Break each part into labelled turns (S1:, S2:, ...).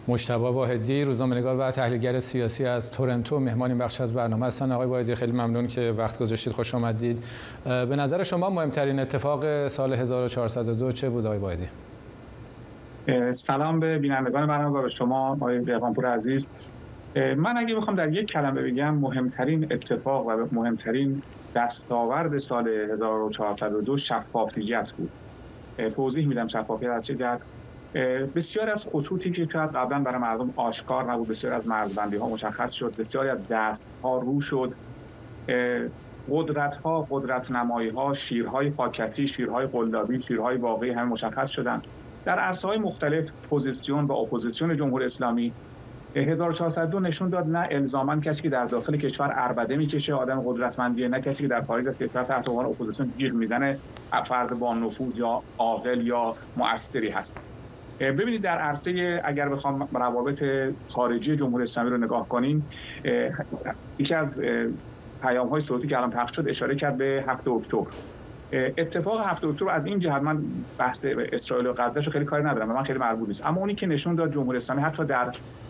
S1: مجتبی واحدی، روزنامه‌نگار و تحلیلگر سیاسی از تورنتو، مهمان این بخش از برنامه هستن. آقای واحدی خیلی ممنون که وقت گذاشتید، خوش آمدید. به نظر شما مهمترین اتفاق سال 1402 چه بود آقای واحدی؟
S2: سلام به بینندگان برنامه و به شما آقای دهقانپور عزیز. من اگه بخوام در یک کلمه بگم مهمترین اتفاق و مهمترین دستاورد سال 1402 شفافیت بود. توضیح میدم شفافیت از چه جهت. بسیار از خطوطی که شاید قبلا برای مردم آشکار نبود، بسیار از مرزبندی ها مشخص شد، بسیاری از دست ها رو شد، قدرت ها، قدرت نمایی ها، شیرهای پاکتی، شیرهای قلابی، شیرهای واقعی همه مشخص شدند. در عرصه های مختلف پوزیسیون و اپوزیسیون جمهوری اسلامی 1402 نشون داد نه الزاما کسی که در داخل کشور عربده میکشه آدم قدرتمندیه، نه کسی که در خارج از کشور تحت عنوان اپوزیسیون جیغ میزنه فرد با نفوذ یا عاقل یا مؤثری هست. ببینید در عرصه اگر بخوام روابط خارجی جمهوری اسلامی رو نگاه کنیم، یکی از پیام‌های صوتی که الان پخش شد اشاره کرد به 7 اکتبر. اتفاق 7 اکتبر از این جهت، من بحث اسرائیل و غزه رو خیلی کاری ندارم، من خیلی مربوط نیست، اما اونی که نشون داد جمهوری اسلامی حتی در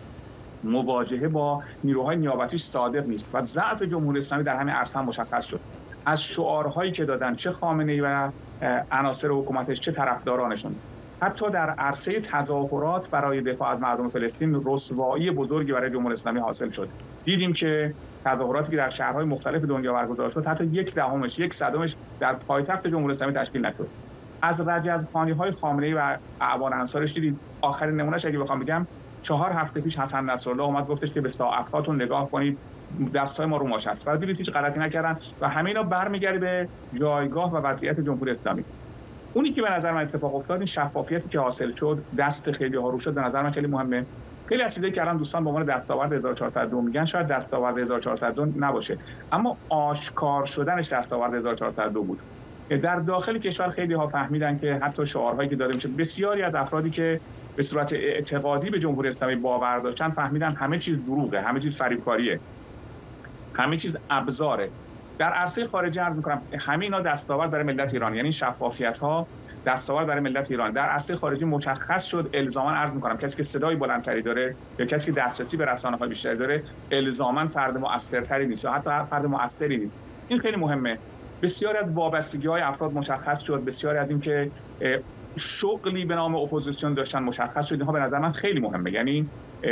S2: مواجهه با نیروهای نیابتیش صادق نیست و ضعف جمهوری اسلامی در همین عرصه هم مشخص شد. از شعارهایی که دادن چه خامنه‌ای و عناصر حکومتش چه طرفدارانشون، حتی در عرصه تظاهرات برای دفاع از مردم فلسطین رسوایی بزرگی برای جمهوری اسلامی حاصل شد. دیدیم که تظاهراتی که در شهرهای مختلف دنیا برگزار شد حتی 1/100 در پایتخت جمهوری اسلامی تشکیل نشد. از رجب‌خوانی‌های خامنه‌ای و اعوان انصارش دیدید. آخرین نمونهش اگه بخوام بگم 4 هفته پیش حسن نصرالله اومد گفتش که به ساعت‌هاتون نگاه کنید، دستای ما رو ماش است. و دیدید هیچ غلطی نکردن و همه اینا برمیگرده به جایگاه و وضعیت جمهوری اسلامی. اونی که به نظر من اتفاق افتاد این شفافیتی که حاصل شد، دست خیلی ها رو شد، به نظر من خیلی مهمه. خیلی از چیزایی که الان دوستان به عنوان دستاورد 1402 میگن شاید دستاورد 1402 نباشه، اما آشکار شدنش دستاورد 1402 بود. در داخل کشور خیلی ها فهمیدن که حتی شعارهایی که داده میشه، بسیاری از افرادی که به صورت اعتقادی به جمهوری اسلامی باور داشتن فهمیدن همه چیز دروغه، همه چیز فریبکاریه، همه چیز ابزاره. در عرصه خارجی عرض می‌کنم همه اینا دستاورد برای ملت ایران، یعنی شفافیت‌ها دستاورد برای ملت ایران. در عرصه خارجی مشخص شد الزاما عرض می‌کنم کسی که صدای بلندتری داره یا کسی که دسترسی به رسانه‌های بیشتری داره الزاما فرد مؤثرتری نیست یا حتی فرد مؤثری نیست. این خیلی مهمه. بسیار از وابستگی‌های افراد مشخص شد، بسیار از این که شغلی به نام اپوزیسیون داشتن مشخص شد. اینها به نظر من خیلی مهمه. یعنی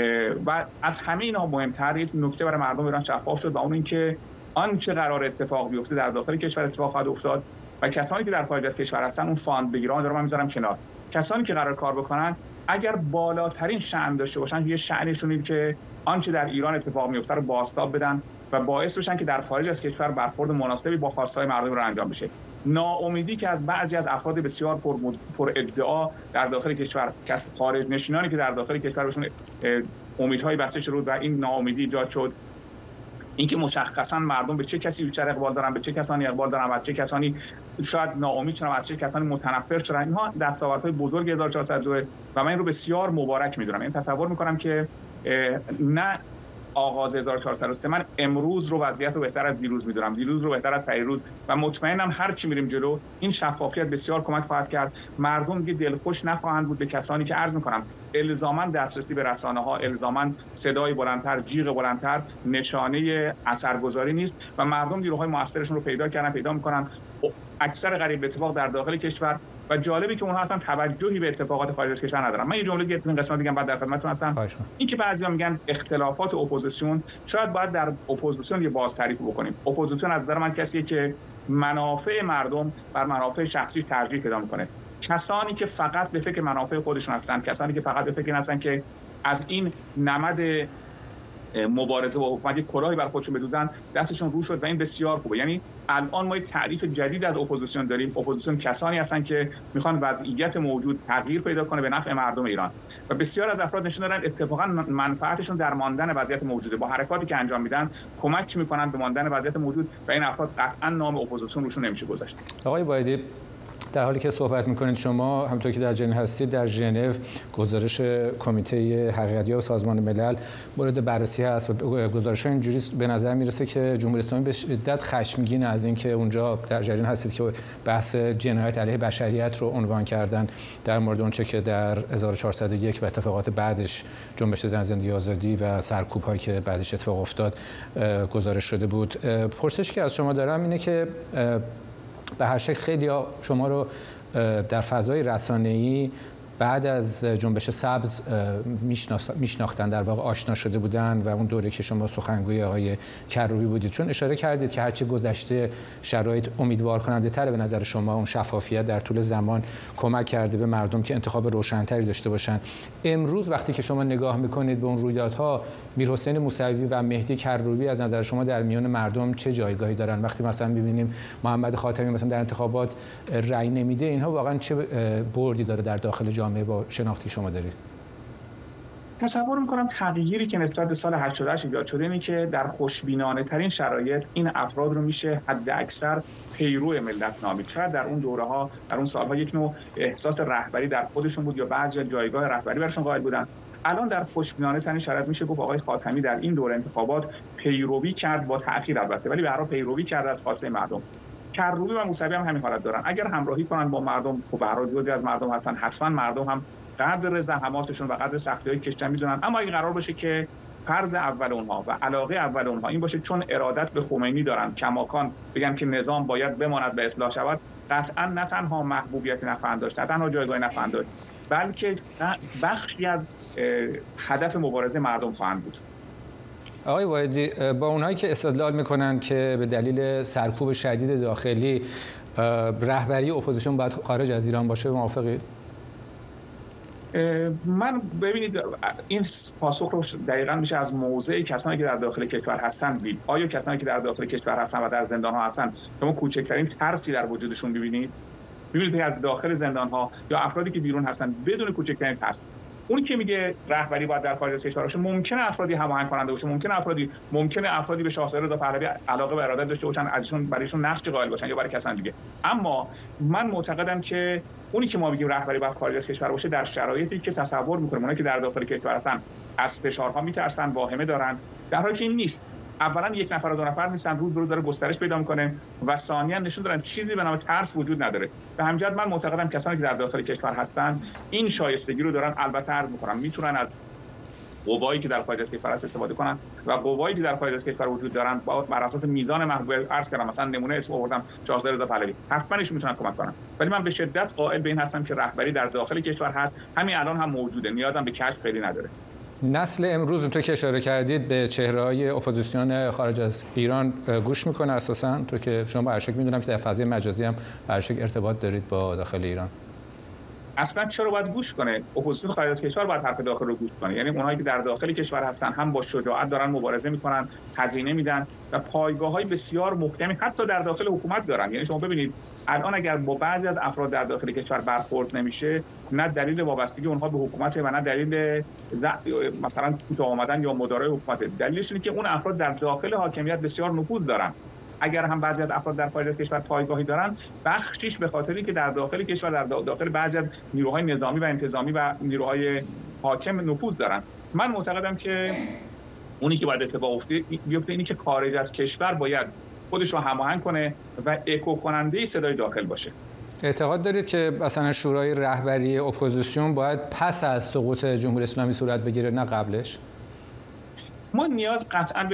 S2: و از همه اینا مهم‌تر یک نکته برای مردم ایران شفاف شد و اون اینکه آنچه قرار اتفاق بیفته در داخل کشور اتفاق خواهد افتاد و کسانی که در خارج از کشور هستن اون فاند بگیرن رو من میذارم کنار. کسانی که قرار کار بکنن اگر بالاترین شأن داشته باشن، یه شأنشون اینه که آنچه در ایران اتفاق میفته رو بازتاب بدن و باعث بشن که در خارج از کشور برخورد مناسبی با خواستهای مردم رو انجام بشه. ناامیدی که از بعضی از افراد بسیار پر ادعا در داخل کشور، خارج نشینانی که در داخل کشور بهشون امیدهای بسته شد و این ناامیدی ایجاد شد، اینکه مشخصا مردم به چه کسی بیشتر اقبال دارن، به چه کسانی اقبال دارن و از چه کسانی شاید ناامید شدن و از چه کسانی متنفر شدن، اینها دستاوردهای بزرگ 1402 و من این رو بسیار مبارک میدونم. این تصور میکنم که نه آغاز 1403، من امروز رو وضعیت رو بهتر از دیروز میدونم، دیروز رو بهتر از پیروز و مطمئنم هر چی میریم جلو این شفافیت بسیار کمک خواهد کرد. مردم دیگه دلخوش نخواهند بود به کسانی که عرض میکنم الزاما دسترسی به رسانه ها، الزاما صدای بلندتر، جیغ بلندتر نشانه اثرگذاری نیست و مردم نیروهای موثرشون رو پیدا میکنن. اکثر قریب اتفاق در داخل کشور و جالبی که اونها اصلا توجهی به اتفاقات خارج از کشور ندارن. من یه جمله دیگه این قسمت دیگه بعد در خدمتتون هستم. این که بعضیا میگن اختلافات اپوزیسیون، شاید باید در اپوزیسیون یه باز تعریف بکنیم. اپوزیسیون از نظر من کسیه که منافع مردم بر منافع شخصی ترجیح پیدا میکنه. کسانی که فقط به فکر منافع خودشون هستن، کسانی که فقط به فکر هستن که از این نمد مبارزه با حکومت یک کلاهی بر خودشون بدوزن، دستشون رو شد و این بسیار خوبه. یعنی الان ما یک تعریف جدید از اپوزیسیون داریم. اپوزیسیون کسانی هستن که میخوان وضعیت موجود تغییر پیدا کنه به نفع مردم ایران و بسیار از افراد نشون دادن اتفاقا منفعتشون در ماندن وضعیت موجوده. با حرکاتی که انجام میدن کمک میکنن به ماندن وضعیت موجود و این افراد قطعا نام اپوزیسیون روشون نمیشه گذاشت.
S1: آقای واحدی، در حالی که صحبت میکنید شما همونطور که در جنین هستید، در ژنو گزارش کمیته حقیقت‌یاب سازمان ملل مورد بررسی هست و گزارش‌ها اینجوری به نظر میرسه که جمهوری اسلامی به شدت خشمگین از اینکه اونجا در جریان هستید که بحث جنایت علیه بشریت رو عنوان کردن در مورد اونچه که در 1401 و اتفاقات بعدش جنبش زن زندگی آزادی و سرکوب‌هایی که بعدش اتفاق افتاد گزارش شده بود. پرسشی که از شما دارم اینه که به هر شکل خیلی‌ها شما رو در فضای رسانه‌ای بعد از جنبش سبز میشناختن، در واقع آشنا شده بودن و اون دوره که شما سخنگوی آقای کروبی بودید، چون اشاره کردید که هرچی گذشته شرایط امیدوار کننده تره به نظر شما، اون شفافیت در طول زمان کمک کرده به مردم که انتخاب روشن‌تری داشته باشن. امروز وقتی که شما نگاه میکنید به اون رویدادها، میرحسین موسوی و مهدی کروبی از نظر شما در میان مردم چه جایگاهی دارن؟ وقتی مثلا می‌بینیم محمد خاتمی مثلا در انتخابات رأی نمیده، اینها واقعا چه بردی داره در داخل جامعه با شناختی شما دارید؟
S2: تصور میکنم تغییری که نسبت به سال 88 ایجاد شده اینه که در خوشبینانه ترین شرایط این افراد رو میشه حد اکثر پیرو ملت نامید. شاید در اون دوره ها، در اون سالها یک نوع احساس رهبری در خودشون بود یا بعضی جایگاه رهبری برشون قائل بودن. الان در خوشبینانه ترین شرایط میشه گفت آقای خاتمی در این دوره انتخابات پیروی کرد، با تأخیر البته، ولی به هر حال پیروی کرد از خواسته مردم. کروبی و موسوی هم همین حالت دارن. اگر همراهی کنن با مردم، خب به هر حال جزئی از مردم هستن، حتما مردم هم قدر زحماتشون و قدر سختی‌های کشتن میدونن. اما اگه قرار باشه که فرض اول اونها و علاقه اول اونها این باشه چون ارادت به خمینی دارن کماکان بگن که نظام باید بماند به اصلاح شود، قطعا نه تنها محبوبیت نخواهند داشت، نه تنها جایگاه نخواهند داشت، بلکه بخشی از هدف مبارزه مردم خواهند بود.
S1: آقای وایدی، با اونهایی که استدلال میکنن که به دلیل سرکوب شدید داخلی رهبری اپوزیسیون باید خارج از ایران باشه، موافقید؟
S2: من ببینید این پاسخ رو دقیقاً میشه از موضع کسانی که در داخل کشور هستن دید. آیا کسانی که در داخل کشور هستن و در زندان ها هستن شما کوچکترین ترسی در وجودشون ببینید که از داخل زندان ها یا افرادی که بیرون هستن بدون کوچکترین ترس، اونی که میگه رهبری باید در خارج از کشور باشه، ممکنه افرادی هماهنگ کننده باشه، ممکنه افرادی به شاهزاده رضا پهلوی علاقه و ارادت داشته باشن، ازشون برایشون نقش قائل باشن یا برای کسان دیگه. اما من معتقدم که اونی که ما میگیم رهبری باید خارج از کشور باشه، در شرایطی که تصور میکنیم اونایی که در داخل کشور هستن از فشارها میترسن، واهمه دارن، در حالی که این نیست. اولا یک نفر و دو نفر نیستن، روز به روز داره گسترش پیدا میکنه و ثانیاً نشون دادن چیزی به نام ترس وجود نداره. به همین جهت من معتقدم کسانی که در داخل کشور هستن این شایستگی رو دارن. البته عرض میکنم میتونن از قوایی که در خارج از کشور استفاده کنن و قوایی که در خارج از کشور وجود دارن بر اساس میزان محبوبیت، عرض کردم مثلا نمونه اسم آوردم شاهزاده رضا پهلوی، حتما ایشون میتونن کمک کنن. ولی من به شدت قائل به این هستم که رهبری در داخل کشور هست، همین الان هم موجوده، نیازم به کشف خیلی نداره.
S1: نسل امروز اونطور که اشاره کردید به چهره‌های اپوزیسیون خارج از ایران گوش میکنه اساساً، تو که شما به هر شکل میدونم که در فضای مجازی هم به هر شکل ارتباط دارید با داخل ایران.
S2: اصلا چرا باید گوش کنه؟ اپوزیسیون خارج از کشور باید حرف داخل رو گوش کنه. یعنی اونایی که در داخل کشور هستن هم با شجاعت دارن مبارزه میکنن، هزینه میدن و پایگاه‌های بسیار محکمی حتی در داخل حکومت دارن. یعنی شما ببینید الان اگر با بعضی از افراد در داخل کشور برخورد نمیشه، نه دلیل وابستگی اونها به حکومت و نه دلیل مثلا کوتاه آمدن یا مدارای حکومت. دلیلش اینه که اون افراد در داخل حاکمیت بسیار نفوذ دارن. اگر هم بعضی از افراد در خارج از کشور پایگاهی دارن، بخشش به خاطری که در داخل کشور در داخل بعضی از نیروهای نظامی و انتظامی و نیروهای حاکم نفوذ دارن. من معتقدم که اونی که باید اتفاق بیفته اینی که خارج از کشور باید خودش رو هماهنگ کنه و اکو کننده صدای داخل باشه.
S1: اعتقاد دارید که مثلا شورای رهبری اپوزیسیون باید پس از سقوط جمهوری اسلامی صورت بگیره نه قبلش؟
S2: ما نیاز قطعاً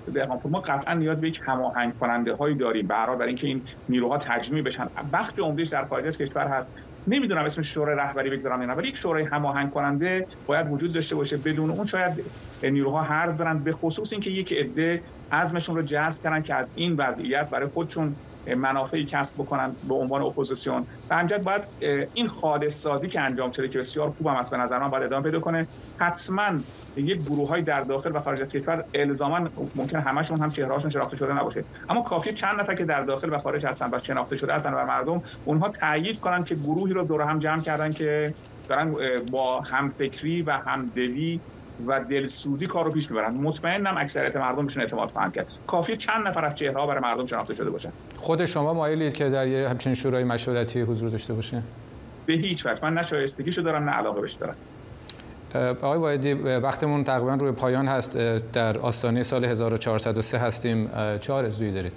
S2: به یک هماهنگ کننده هایی داریم برای اینکه این نیروها تجمیع بشن. بخش عمدهش در خارج از کشور هست. نمیدونم اسم شورای رهبری بگذارم یا نه، ولی یک شورای هماهنگ کننده باید وجود داشته باشه. بدون اون شاید نیروها هرز برن، به خصوص اینکه یک عده عزمشون رو جذب کردن که از این وضعیت برای خودشون منافعی کسب بکنن به عنوان اپوزیسیون. و همینجوری باید این خالص سازی که انجام شده که بسیار خوب هم است به نظر من باید ادامه پیدا کنه. حتما یک گروه‌های در داخل و خارج از کشور الزاما ممکن همشون هم چهره‌هاشون شناخته شده نباشه، اما کافیه چند نفر که در داخل و خارج هستن و شناخته شده هستن و مردم اونها تایید کنن که گروهی رو دور هم جمع کردن که دارن با همفکری و همدلی و دلسوزی کار رو پیش میبرن. مطمئنم اکثریت مردم بهشون اعتماد خواهند کرد. کافی چند نفر از چهره‌ها برای مردم شناخته شده باشن.
S1: خود شما مایلید که در یه همچین شورای مشورتی حضور داشته باشین؟
S2: به هیچ وجه. من نه شایستگیشو دارم نه علاقه بهش دارم.
S1: آقای وایدی، وقتمون تقریبا روی پایان هست. در آستانه سال 1403 هستیم. چه آرزویی دارید؟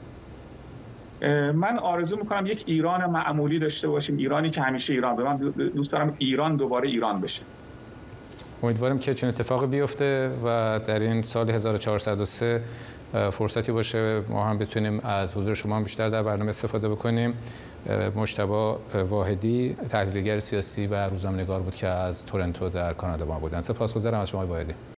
S2: من آرزو میکنم یک ایران معمولی داشته باشیم، ایرانی که همیشه ایران به من دوست دارم ایران دوباره ایران بشه.
S1: امیدوارم که چنین اتفاقی بیفته و در این سال 1403 فرصتی باشه ما هم بتونیم از حضور شما بیشتر در برنامه استفاده بکنیم. مجتبی واحدی، تحلیلگر سیاسی و روزنامه‌نگار بود که از تورنتو در کانادا ما بودن. سپاسگزارم از شما واحدی.